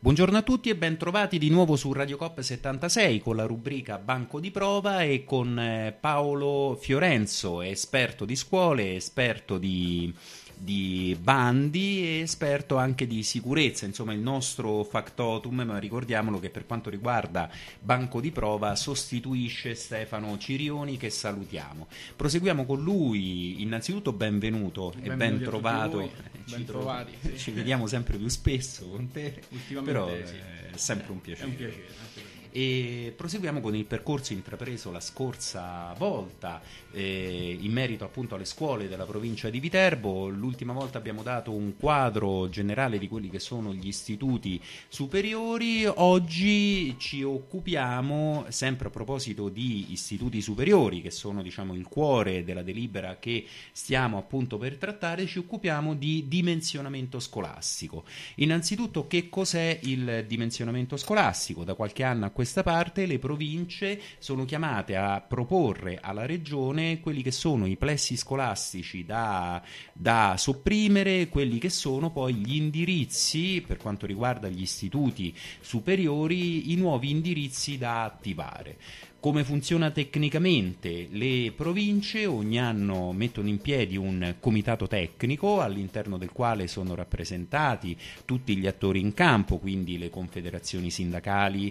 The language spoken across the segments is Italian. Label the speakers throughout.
Speaker 1: Buongiorno a tutti e ben trovati di nuovo su Radio Cop 76 con la rubrica Banco di Prova e con Paolo Fiorenzo, esperto di scuole, esperto di bandi e esperto anche di sicurezza, insomma il nostro factotum, ma ricordiamolo che per quanto riguarda Banco di Prova sostituisce Stefano Cirioni, che salutiamo. Proseguiamo con lui, innanzitutto benvenuto e ben trovato.
Speaker 2: Ben trovati.
Speaker 1: Ci vediamo sempre più spesso con te, però
Speaker 2: sì.
Speaker 1: è sempre un piacere.
Speaker 2: È un piacere.
Speaker 1: E proseguiamo con il percorso intrapreso la scorsa volta in merito appunto alle scuole della provincia di Viterbo. L'ultima volta abbiamo dato un quadro generale di quelli che sono gli istituti superiori. Oggi ci occupiamo, sempre a proposito di istituti superiori, che sono diciamo il cuore della delibera che stiamo appunto per trattare, ci occupiamo di dimensionamento scolastico. Innanzitutto, che cos'è il dimensionamento scolastico? Da qualche anno a questa parte le province sono chiamate a proporre alla regione quelli che sono i plessi scolastici da sopprimere, quelli che sono poi gli indirizzi per quanto riguarda gli istituti superiori, i nuovi indirizzi da attivare. Come funziona tecnicamente? Le province ogni anno mettono in piedi un comitato tecnico all'interno del quale sono rappresentati tutti gli attori in campo, quindi le confederazioni sindacali,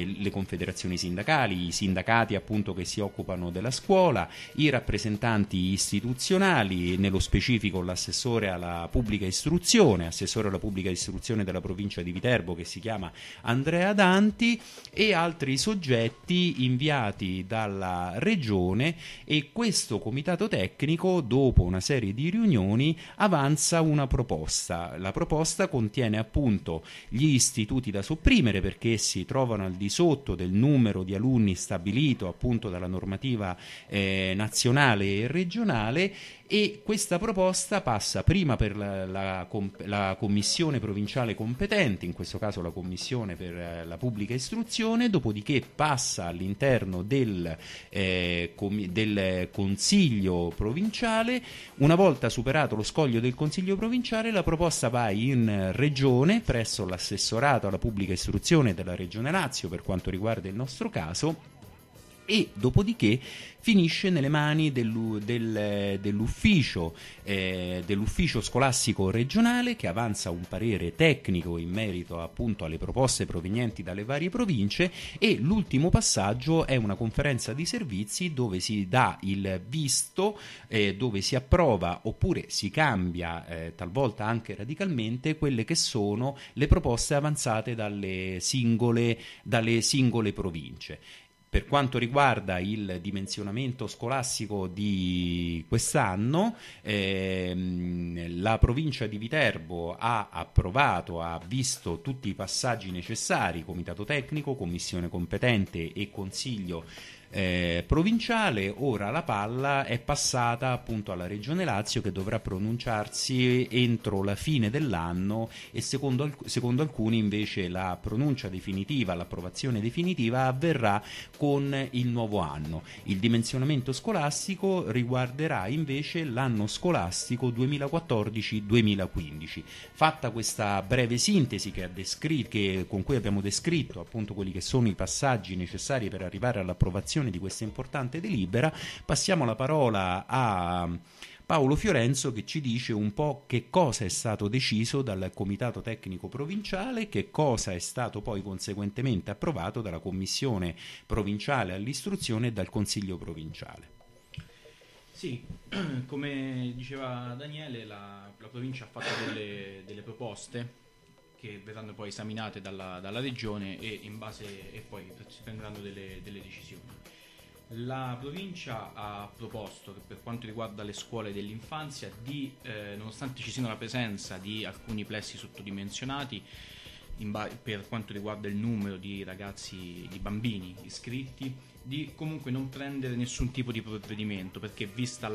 Speaker 1: i sindacati appunto che si occupano della scuola, i rappresentanti istituzionali, nello specifico l'assessore alla pubblica istruzione della provincia di Viterbo, che si chiama Andrea Danti, e altri soggetti inviati dalla regione, e questo comitato tecnico, dopo una serie di riunioni, avanza una proposta. La proposta contiene appunto gli istituti da sopprimere perché si trovano al di sotto del numero di alunni stabilito appunto dalla normativa nazionale e regionale, e questa proposta passa prima per la commissione provinciale competente, in questo caso la commissione per la pubblica istruzione, dopodiché passa all'interno del consiglio provinciale. Una volta superato lo scoglio del consiglio provinciale, la proposta va in regione presso l'assessorato alla pubblica istruzione della regione Lazio, per quanto riguarda il nostro caso, e dopodiché finisce nelle mani dell'ufficio scolastico regionale, che avanza un parere tecnico in merito appunto alle proposte provenienti dalle varie province, e l'ultimo passaggio è una conferenza di servizi dove si dà il visto, dove si approva oppure si cambia talvolta anche radicalmente quelle che sono le proposte avanzate dalle singole province. Per quanto riguarda il dimensionamento scolastico di quest'anno, la provincia di Viterbo ha visto tutti i passaggi necessari: comitato tecnico, commissione competente e consiglio provinciale. Ora la palla è passata appunto alla Regione Lazio, che dovrà pronunciarsi entro la fine dell'anno, e secondo alcuni invece la pronuncia definitiva, l'approvazione definitiva avverrà con il nuovo anno. Il dimensionamento scolastico riguarderà invece l'anno scolastico 2014-2015. Fatta questa breve sintesi con cui abbiamo descritto appunto quelli che sono i passaggi necessari per arrivare all'approvazione di questa importante delibera, passiamo la parola a Paolo Fiorenzo, che ci dice un po' che cosa è stato deciso dal Comitato Tecnico Provinciale, che cosa è stato poi conseguentemente approvato dalla Commissione Provinciale all'Istruzione e dal Consiglio Provinciale.
Speaker 2: Sì, come diceva Daniele, la provincia ha fatto delle proposte che verranno poi esaminate dalla regione e poi si prenderanno delle decisioni. La provincia ha proposto che per quanto riguarda le scuole dell'infanzia, nonostante ci sia la presenza di alcuni plessi sottodimensionati per quanto riguarda il numero di ragazzi, di bambini iscritti, di comunque non prendere nessun tipo di provvedimento, perché vista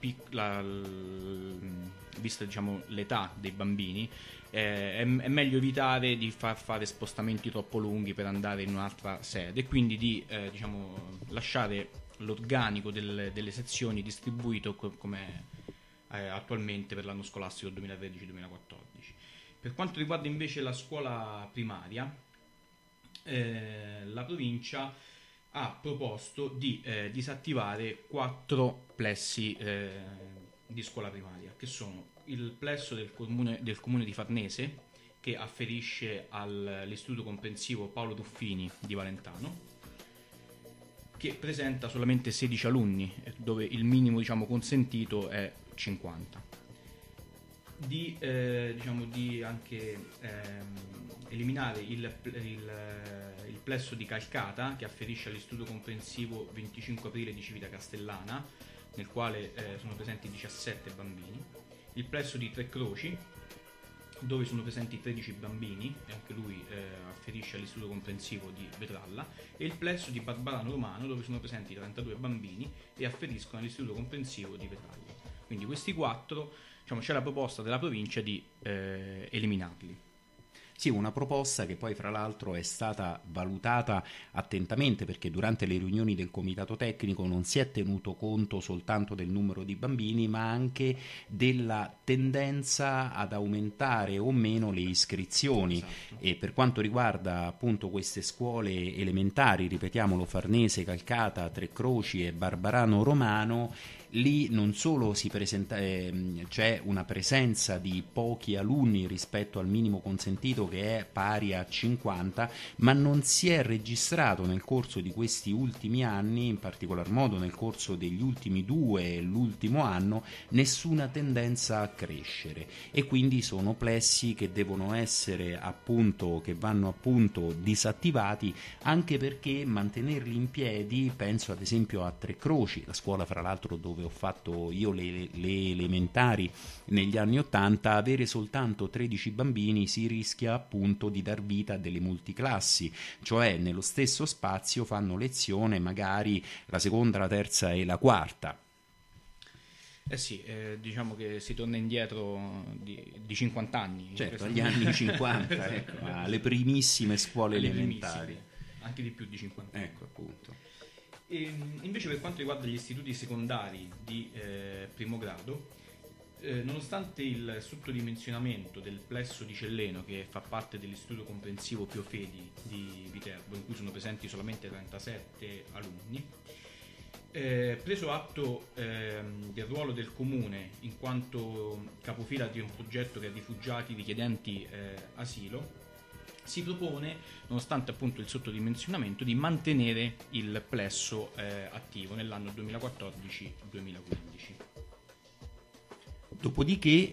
Speaker 2: diciamo l'età dei bambini, è meglio evitare di far fare spostamenti troppo lunghi per andare in un'altra sede, e quindi di lasciare l'organico delle sezioni distribuito come attualmente per l'anno scolastico 2013-2014. Per quanto riguarda invece la scuola primaria, la provincia ha proposto di disattivare 4 plessi di scuola primaria, che sono il plesso del comune di Farnese, che afferisce all'istituto comprensivo Paolo Ruffini di Valentano, che presenta solamente 16 alunni, dove il minimo, diciamo, consentito è 50. Di anche eliminare il plesso di Calcata, che afferisce all'istituto comprensivo 25 aprile di Civita Castellana, nel quale sono presenti 17 bambini, il plesso di Tre Croci, dove sono presenti 13 bambini, e anche lui afferisce all'istituto comprensivo di Vetralla, e il plesso di Barbarano Romano, dove sono presenti 32 bambini e afferiscono all'istituto comprensivo di Vetralla. Quindi questi 4, diciamo, c'è la proposta della provincia di eliminarli.
Speaker 1: Sì, una proposta che poi fra l'altro è stata valutata attentamente, perché durante le riunioni del comitato tecnico non si è tenuto conto soltanto del numero di bambini, ma anche della tendenza ad aumentare o meno le iscrizioni.
Speaker 2: Esatto.
Speaker 1: E per quanto riguarda appunto queste scuole elementari, ripetiamolo, Farnese, Calcata, Tre Croci e Barbarano Romano, lì non solo c'è una presenza di pochi alunni rispetto al minimo consentito, che è pari a 50, ma non si è registrato nel corso di questi ultimi anni, in particolar modo nel corso degli ultimi 2 e l'ultimo anno, nessuna tendenza a crescere, e quindi sono plessi che devono essere che vanno appunto disattivati, anche perché mantenerli in piedi, penso ad esempio a Tre Croci, la scuola fra l'altro dove ho fatto io le elementari negli anni 80, avere soltanto 13 bambini si rischia appunto di dar vita a delle multiclassi, cioè nello stesso spazio fanno lezione magari la seconda, la terza e la quarta.
Speaker 2: Sì, diciamo che si torna indietro di 50 anni.
Speaker 1: Certo, agli anni 50, ecco, alle primissime scuole elementari.
Speaker 2: Anche di più di 50 anni.
Speaker 1: Ecco, appunto.
Speaker 2: E invece per quanto riguarda gli istituti secondari di primo grado, nonostante il sottodimensionamento del plesso di Celleno, che fa parte dell'istituto comprensivo Pio Fedi di Viterbo, in cui sono presenti solamente 37 alunni, preso atto del ruolo del comune in quanto capofila di un progetto che ha rifugiati richiedenti asilo, si propone, nonostante appunto il sottodimensionamento, di mantenere il plesso attivo nell'anno 2014-2015.
Speaker 1: Dopodiché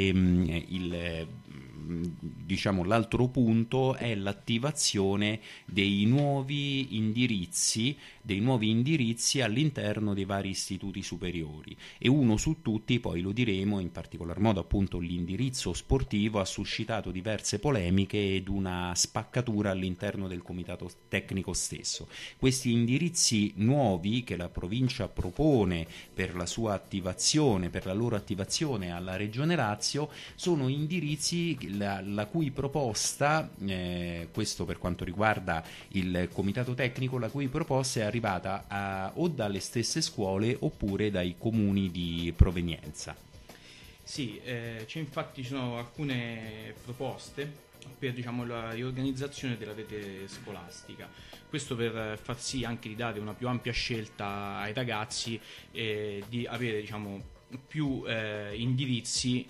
Speaker 1: l'altro punto è l'attivazione dei nuovi indirizzi all'interno dei vari istituti superiori, e uno su tutti, poi lo diremo, in particolar modo appunto l'indirizzo sportivo, ha suscitato diverse polemiche ed una spaccatura all'interno del comitato tecnico stesso. Questi indirizzi nuovi che la provincia propone per la sua attivazione, per la loro attivazione alla Regione Lazio, sono indirizzi la cui proposta, questo per quanto riguarda il comitato tecnico, la cui proposta è arrivata o dalle stesse scuole oppure dai comuni di provenienza.
Speaker 2: Sì, ci sono alcune proposte per, diciamo, la riorganizzazione della rete scolastica. Questo per far sì anche di dare una più ampia scelta ai ragazzi e di avere, diciamo, più indirizzi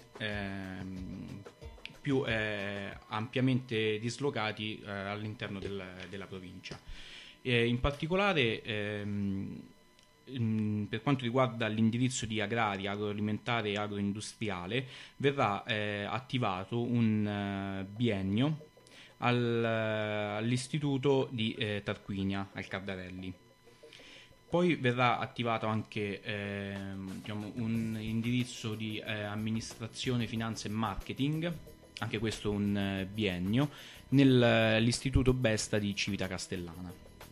Speaker 2: più ampiamente dislocati all'interno della provincia. In particolare per quanto riguarda l'indirizzo di agraria, agroalimentare e agroindustriale, verrà attivato un biennio all'istituto di Tarquinia, al Cardarelli. Poi verrà attivato anche un indirizzo di amministrazione, finanza e marketing, anche questo un biennio, nell'istituto Besta di Civita Castellana.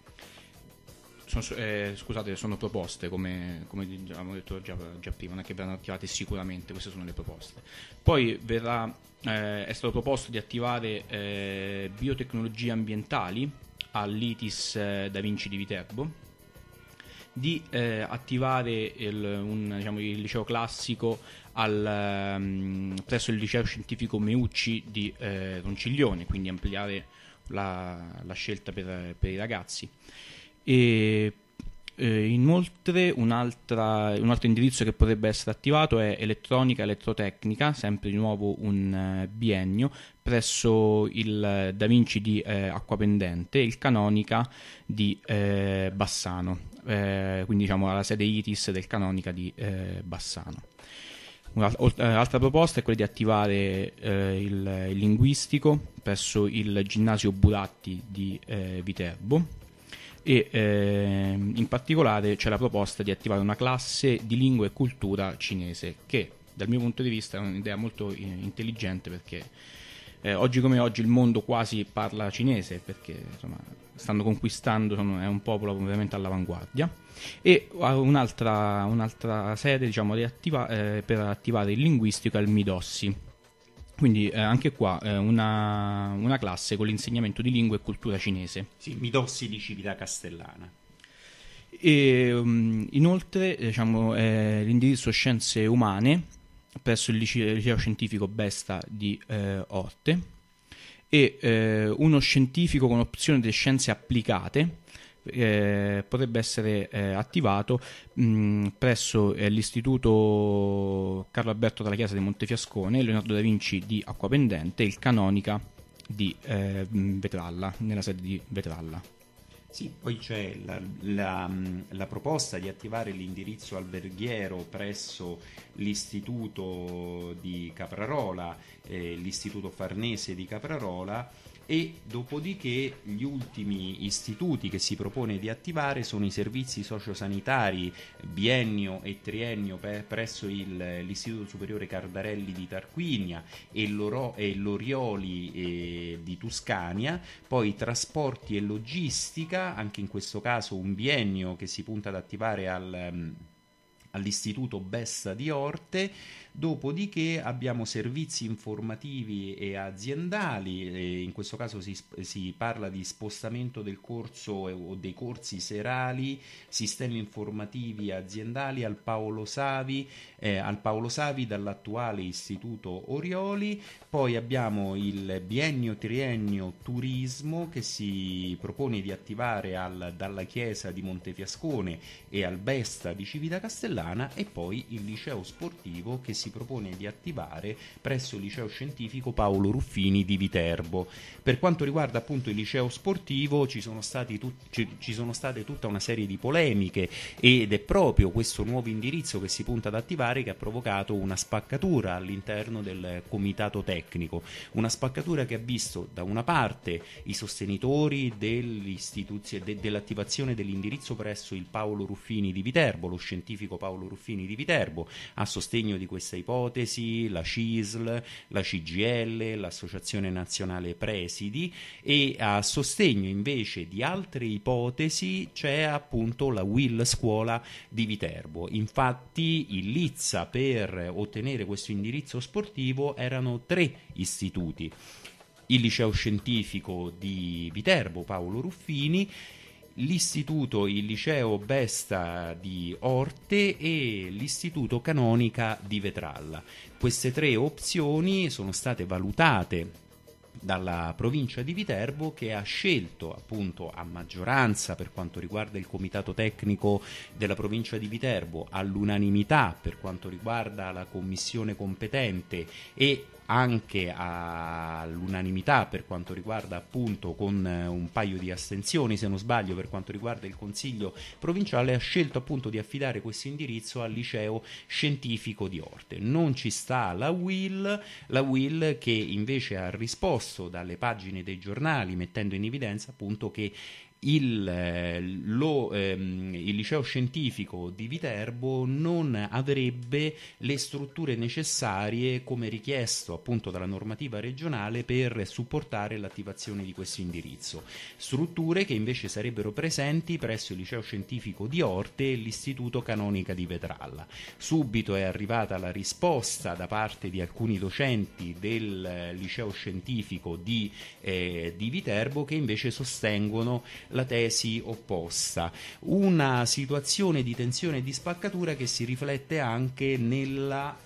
Speaker 2: Sono proposte, come abbiamo detto già prima, non è che verranno attivate sicuramente, queste sono le proposte. Poi è stato proposto di attivare biotecnologie ambientali all'ITIS Da Vinci di Viterbo, di attivare il liceo classico presso il liceo scientifico Meucci di Ronciglione, quindi ampliare la scelta per i ragazzi. E inoltre un altro indirizzo che potrebbe essere attivato è elettronica elettrotecnica, sempre di nuovo un biennio, presso il Da Vinci di Acquapendente e il Canonica di Bassano, quindi diciamo alla sede ITIS del Canonica di Bassano. Un'altra proposta è quella di attivare il linguistico presso il Ginnasio Buratti di Viterbo, e in particolare c'è la proposta di attivare una classe di lingua e cultura cinese, che dal mio punto di vista è un'idea molto intelligente, perché oggi come oggi il mondo quasi parla cinese, perché insomma stanno conquistando, è un popolo veramente all'avanguardia. E un'altra sede, diciamo, per attivare il linguistico è il Midossi. Quindi anche qua una classe con l'insegnamento di lingua e cultura cinese.
Speaker 1: Sì, Midossi di Civita Castellana.
Speaker 2: E inoltre, diciamo, l'indirizzo scienze umane presso il liceo scientifico Besta di Orte, e uno scientifico con opzione delle scienze applicate potrebbe essere attivato presso l'istituto Carlo Alberto dalla Chiesa di Montefiascone, Leonardo da Vinci di Acquapendente e il Canonica di Vetralla, nella sede di Vetralla.
Speaker 1: Sì, poi c'è la proposta di attivare l'indirizzo alberghiero presso l'istituto di Caprarola, l'istituto Farnese di Caprarola, e dopodiché gli ultimi istituti che si propone di attivare sono i servizi sociosanitari biennio e triennio presso l'Istituto Superiore Cardarelli di Tarquinia e l'Orioli di Tuscania, poi trasporti e logistica, anche in questo caso un biennio che si punta ad attivare all'Istituto Besta di Orte. Dopodiché abbiamo servizi informativi e aziendali, e in questo caso si parla di spostamento del corso o dei corsi serali, sistemi informativi aziendali al Paolo Savi dall'attuale Istituto Orioli. Poi abbiamo il biennio triennio turismo che si propone di attivare dalla Chiesa di Montefiascone e al Besta di Civita Castellana, e poi il liceo sportivo che si propone di attivare presso il liceo scientifico Paolo Ruffini di Viterbo. Per quanto riguarda appunto il liceo sportivo ci sono state tutta una serie di polemiche, ed è proprio questo nuovo indirizzo che si punta ad attivare che ha provocato una spaccatura all'interno del comitato tecnico, una spaccatura che ha visto da una parte i sostenitori dell'attivazione dell'indirizzo presso il Paolo Ruffini di Viterbo, lo scientifico Paolo Ruffini di Viterbo, a sostegno di questa ipotesi, la CISL, la CGL, l'Associazione Nazionale Presidi, e a sostegno invece di altre ipotesi c'è appunto la Will Scuola di Viterbo. Infatti in lizza per ottenere questo indirizzo sportivo erano 3 istituti: il liceo scientifico di Viterbo Paolo Ruffini, il liceo Besta di Orte e l'istituto Canonica di Vetralla. Queste 3 opzioni sono state valutate dalla provincia di Viterbo, che ha scelto appunto a maggioranza per quanto riguarda il comitato tecnico della provincia di Viterbo, all'unanimità per quanto riguarda la commissione competente e anche all'unanimità per quanto riguarda appunto, con un paio di astensioni se non sbaglio, per quanto riguarda il consiglio provinciale, ha scelto appunto di affidare questo indirizzo al liceo scientifico di Orte. Non ci sta la Will che invece ha risposto dalle pagine dei giornali mettendo in evidenza appunto che il liceo scientifico di Viterbo non avrebbe le strutture necessarie come richiesto appunto dalla normativa regionale per supportare l'attivazione di questo indirizzo, strutture che invece sarebbero presenti presso il liceo scientifico di Orte e l'istituto Canonica di Vetralla. Subito è arrivata la risposta da parte di alcuni docenti del liceo scientifico di Viterbo, che invece sostengono la tesi opposta. Una situazione di tensione e di spaccatura che si riflette anche nella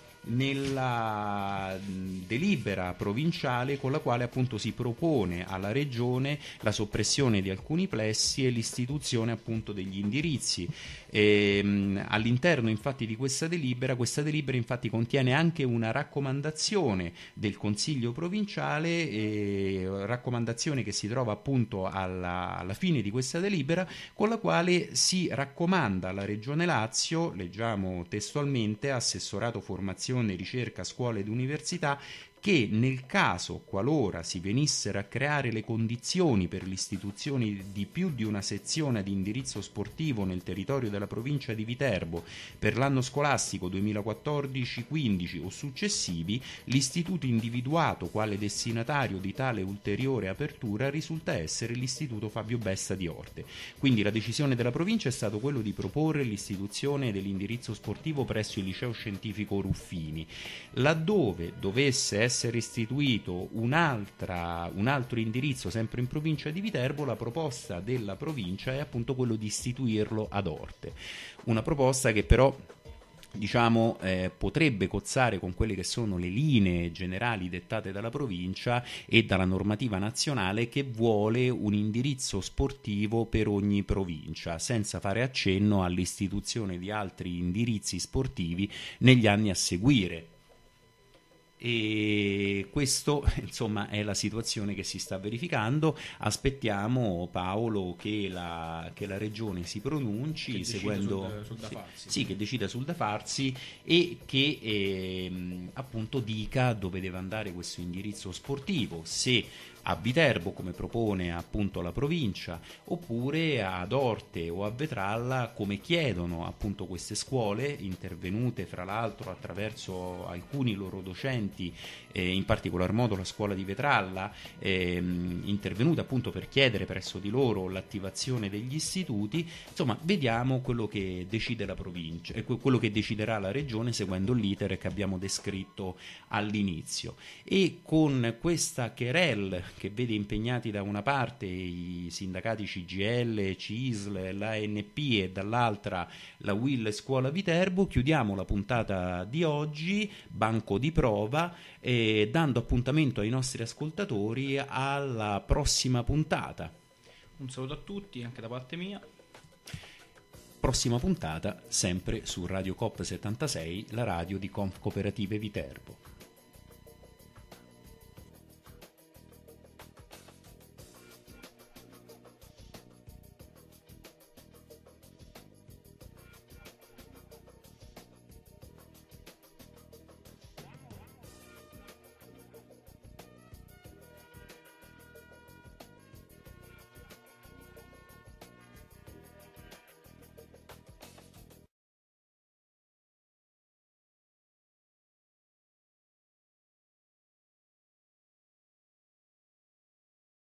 Speaker 1: delibera provinciale con la quale appunto si propone alla Regione la soppressione di alcuni plessi e l'istituzione appunto degli indirizzi. All'interno infatti di questa delibera infatti contiene anche una raccomandazione del Consiglio provinciale, raccomandazione che si trova appunto alla fine di questa delibera, con la quale si raccomanda alla Regione Lazio, leggiamo testualmente: Assessorato Formazione, Ricerca, Scuole ed Università, che nel caso qualora si venissero a creare le condizioni per l'istituzione di più di una sezione di indirizzo sportivo nel territorio della provincia di Viterbo per l'anno scolastico 2014-15 o successivi, l'istituto individuato quale destinatario di tale ulteriore apertura risulta essere l'istituto Fabio Besta di Orte. Quindi la decisione della provincia è stata quello di proporre l'istituzione dell'indirizzo sportivo presso il liceo scientifico Ruffini. Laddove dovesse essere istituito un altro indirizzo sempre in provincia di Viterbo, la proposta della provincia è appunto quello di istituirlo ad Orte. Una proposta che però potrebbe cozzare con quelle che sono le linee generali dettate dalla provincia e dalla normativa nazionale, che vuole un indirizzo sportivo per ogni provincia, senza fare accenno all'istituzione di altri indirizzi sportivi negli anni a seguire. E questo insomma è la situazione che si sta verificando. Aspettiamo, Paolo, che la Regione si pronunci, che seguendo
Speaker 2: sul da farsi.
Speaker 1: Sì, che decida sul da farsi e che appunto dica dove deve andare questo indirizzo sportivo, se a Viterbo come propone appunto la provincia, oppure ad Orte o a Vetralla come chiedono appunto queste scuole, intervenute fra l'altro attraverso alcuni loro docenti, in particolar modo la scuola di Vetralla, intervenuta appunto per chiedere presso di loro l'attivazione degli istituti. Insomma, vediamo quello che decide la provincia e quello che deciderà la Regione, seguendo l'iter che abbiamo descritto all'inizio. E con questa querelle che vede impegnati da una parte i sindacati CGIL, CISL, l'ANP e dall'altra la UIL Scuola Viterbo, chiudiamo la puntata di oggi, banco di prova, dando appuntamento ai nostri ascoltatori alla prossima puntata.
Speaker 2: Un saluto a tutti anche da parte mia.
Speaker 1: Prossima puntata sempre su Radio Coop 76, la radio di Conf Cooperative Viterbo.